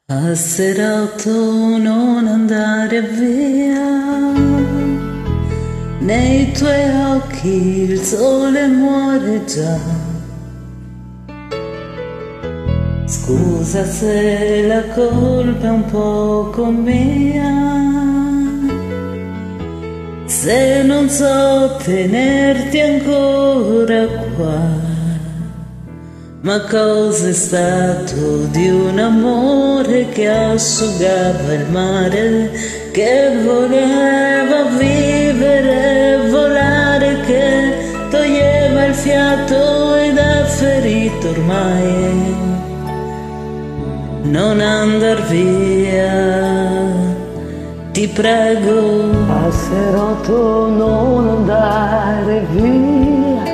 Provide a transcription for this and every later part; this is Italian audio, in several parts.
Passerotto, non andare via, nei tuoi occhi il sole muore già. Scusa se la colpa è un poco mia, se non so tenerti ancora qua. Ma cos'è stato di un amore che asciugava il mare, che voleva vivere, volare, che toglieva il fiato ed è ferito ormai? Non andar via, ti prego. Passerotto, non andare via,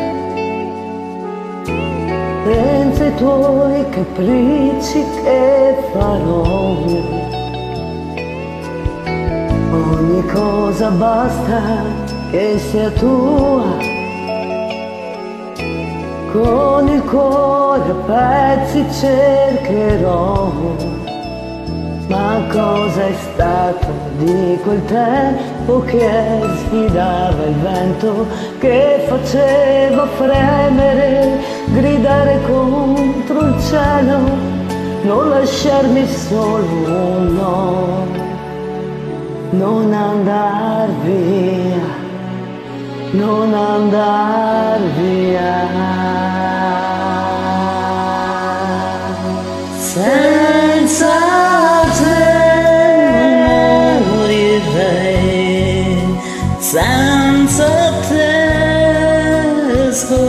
senza i tuoi capricci che farò. Ogni cosa basta che sia tua, con il cuore a pezzi cercherò. Ma cosa è stato di quel tempo che sfidava il vento, che faceva fremere, gridare contro il cielo, non lasciarmi solo, no, non andar via, non andar via. Senza te morirei, senza te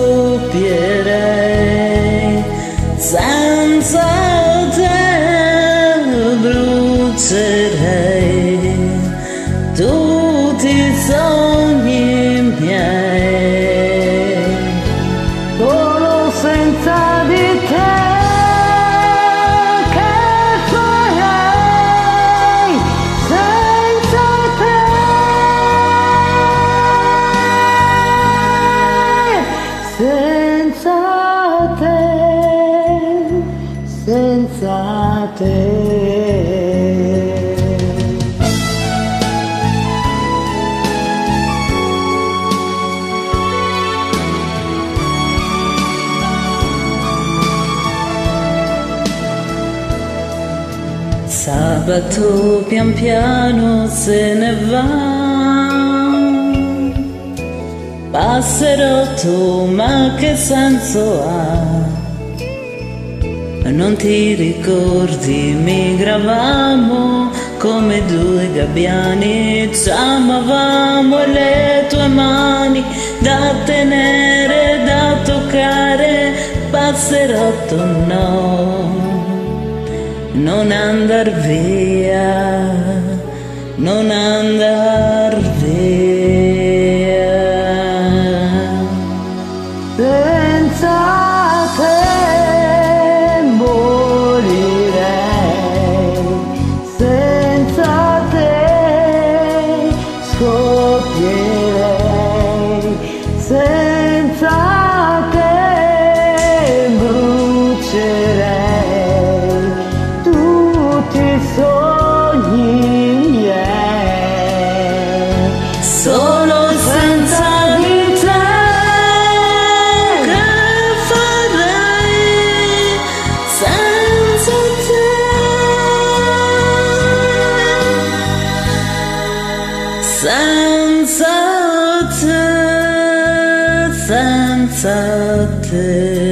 scoppierei, senza te brucerei tutti i sogni miei. Solo senza di te senza te. Sabato pian piano se ne va, passerotto, ma che senso ha? Non ti ricordi, migravamo come due gabbiani, ci amavamo e le tue mani da tenere, da toccare. Passerotto, no, non andar via, non andar via. Senza te scoppierei, senza te brucerei tutti i sogni miei. Solo senza di te che farei, senza te, senza te, senza te.